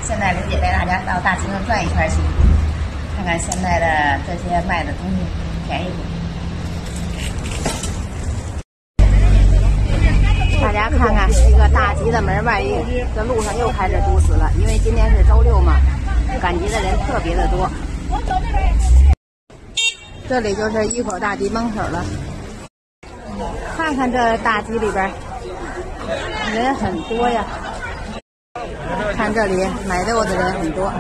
现在刘姐带大家到大集上转一圈去，看看现在的这些卖的东西便宜不？大家看看这个大集的门外，这路上又开始堵死了，因为今天是周六嘛，赶集的人特别的多。这里就是一口大集门口了，看看这大集里边人很多呀。看这里买肉的人很多。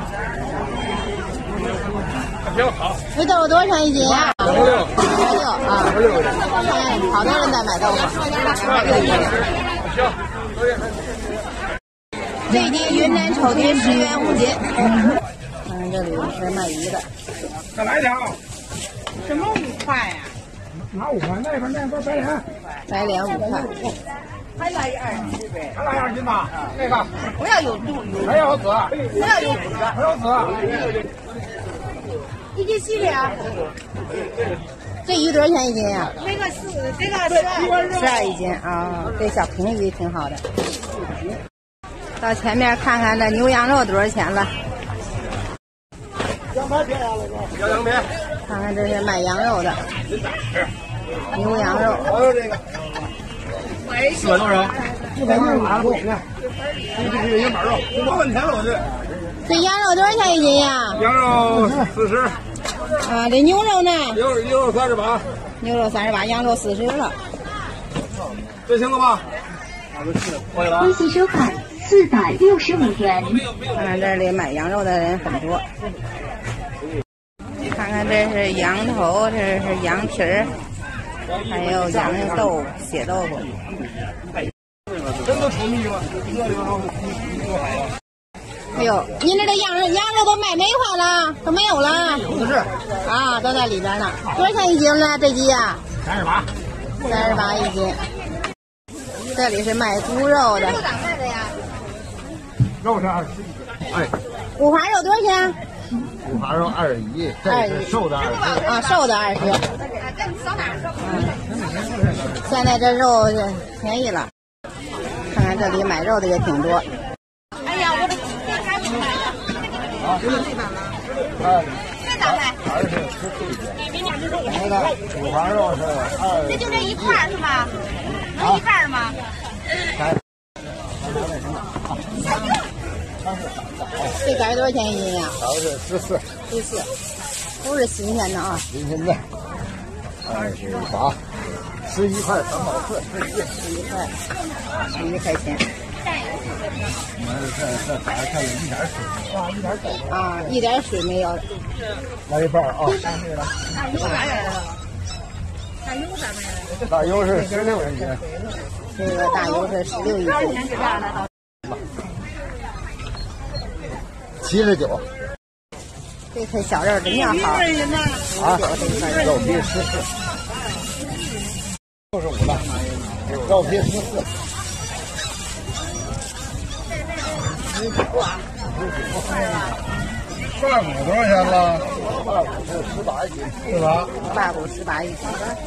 这豆腐多少钱一斤呀？160啊。好多人在买豆腐。最近云南炒鸡10元5斤。看看这里是卖鱼的。 再来点啊！ 什么5块呀？ 哪5块？那边白莲。 白莲5块。 还来2斤呗？还来2斤吧？那个不要有肚鱼， 没有籽， 不要有籽， 没有籽。 1斤7两。这鱼多少钱一斤呀？这个12一斤啊，这小平鱼挺好的。到前面看看这牛羊肉多少钱了？ 羊排便宜了是要羊排。 看看这是卖羊肉的，牛羊肉。 还有这个。400多少？400多少？这是羊板肉，我问天了，我这。 这羊肉多少钱一斤呀？ 羊肉40。 啊，这牛肉呢？ 牛肉38。 牛肉38，羊肉40了。 这行了吧？ 微信收款465元。 看看这里买羊肉的人很多。看看这是羊头，这是羊蹄儿。还有羊豆、血豆腐。 真的稠密吗？ 哎呦，您这羊肉都卖没花了，都没有了。 有的是啊，都在里边呢。多少钱一斤呢？这鸡呀？38一斤。这里是卖猪肉的。 肉是21。哎， 五花肉多少钱？ 五花肉21，这是瘦的20。 啊，瘦的20。现在这肉便宜了，看看这里买肉的也挺多。哎呀，我的今天还没买呢。这咋卖？20。 那个五花肉是20。 这就这一块是吧？能一半吗？这杆多少钱一斤呀？ 是14， 都是新鲜的啊。 新鲜的28。11块3毛4，11 块，11块钱。 这有一点水啊，一点水啊，一点水没有。 来一半啊！ 大油咋样了？大油咋卖的？ 大油是16元一斤。 这个大油是16一斤。 79。 这块小肉的面好。 啊，肉皮14。65了，肉皮14。大骨多少钱了？大骨是18一斤，是吧？ 大骨18一斤。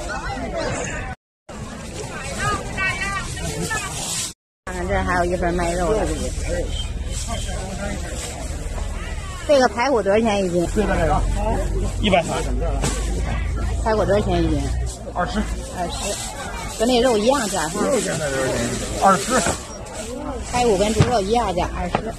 看看这还有一份卖肉的。这个排骨多少钱一斤？ 这个130。 排骨多少钱一斤 ？20。 跟那肉一样价哈。 肉现在多少钱？20。 排骨跟猪肉一样价20。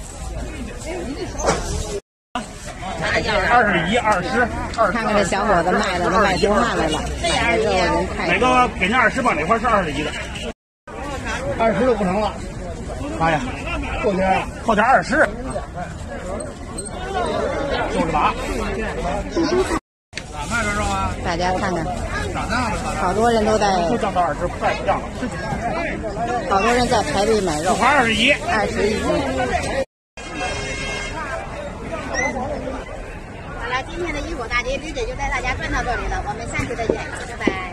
21、20。 看看这小伙子卖的都卖出汗来了，买肉人太多。 哪个给您20吧？哪块是21的？20都不成了。妈呀！扣点20。98。咋卖这肉啊？ 大家看看， 咋那了？ 好多人都在， 就涨到20，再不涨了。 好多人在排队买肉。 五花21，20 一斤。好了，今天的一口大街之旅就带大家转到这里了，我们下期再见，拜拜。